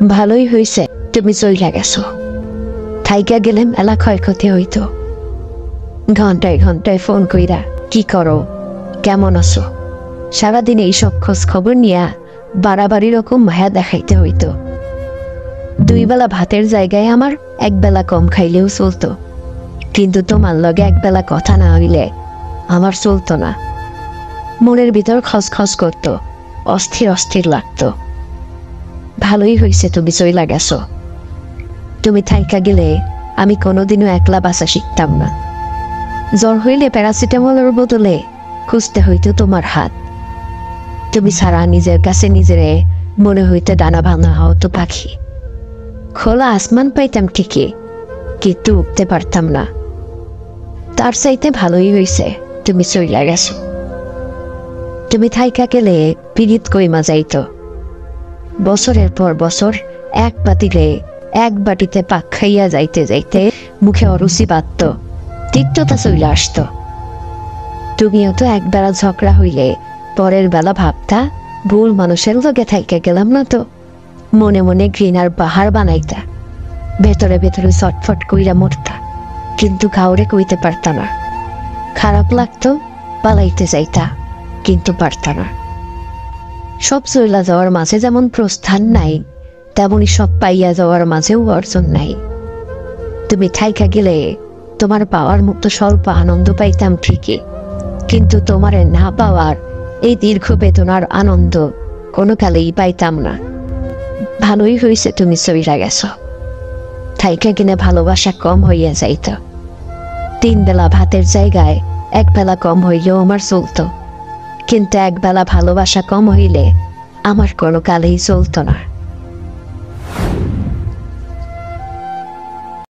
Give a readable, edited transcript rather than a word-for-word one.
ভালোই হয়েছে তুমি চইলা গেছো। থাইকা গেলে মেলা ক্ষয়ক্ষতি হইতো। ঘন্টায় ঘন্টায় ফোন কইরা কি করো, কেমন আছো, সারাদিন এইসব খোঁজ খবর নিয়া বাড়াবাড়ি রকম মায়া দেখাইতে হইতো। 2 বেলা ভাতের জায়গায় আমার 1 বেলা কম খাইলেও চলতো, কিন্তু তোমার লগে 1 বেলা কথা না হইলে আমার চলতো না। মনের ভিতর খসখস করতো, অস্থির অস্থির লাগতো। ভালোই হয়েছে তুমি চইলা গেছো। তুমি থাইকা গেলে আমি কোনোদিনও একলা বাসা শিখতাম না। জ্বর হইলে প্যারাসিটামলের বদলে খুঁজতে হইতো তোমার হাত। তুমি ছাড়া নিজের কাছে নিজেরে মনে হইতে ডানা ভাঙা হতো পাখি। খোলা আসমান পাইতাম ঠিকই, কিন্তু উঠতে পারতাম না। তার চাইতে ভালোই হয়েছে তুমি চইলা গেছো। তুমি থাইকা গেলে পীড়িত কইমা যাইতো। বছরের পর বছর এক পাতিলে 1 বাটিতে পাক খাইয়া যাইতে যাইতে মুখে অরুচি বাঁধত, তিক্ততা চইলা আসতো। তুমিও তো একবেলা ঝগড়া হইলে পরের বেলা ভাবতা ভুল মানুষের লগে থাইকা গেলাম না তো। মনে মনে ঘৃণার পাহাড় বানাইতা, ভেতরে ভেতরে ছটফট কইরা মরতা, কিন্তু কাউরে কইতে পারতা না। খারাপ লাগতো, পালাইতে যাইতা, কিন্তু পারতা না। সব চইলা যাওয়ার মাঝে যেমন প্রস্থান নাই, তেমনি সব পাইয়া যাওয়ার মাঝেও অর্জন নাই। তুমি থাইকা গেলে তোমার পাওয়ার মুক্ত স্বল্প আনন্দ পাইতাম ঠিকই, কিন্তু তোমারে না পাওয়ার এই দীর্ঘ বেদনার আনন্দ কোনো কালেই পাইতাম না। ভালোই হয়েছে তুমি চইলা গেছো। থাইকা কিনে ভালোবাসা কম হইয়া যাইত। 3 বেলা ভাতের জায়গায় 1 বেলা কম হইলেও আমার চলতো, কিন্তু 1 বেলা ভালোবাসা কম হইলে আমার কোনো কালেই চলতো না।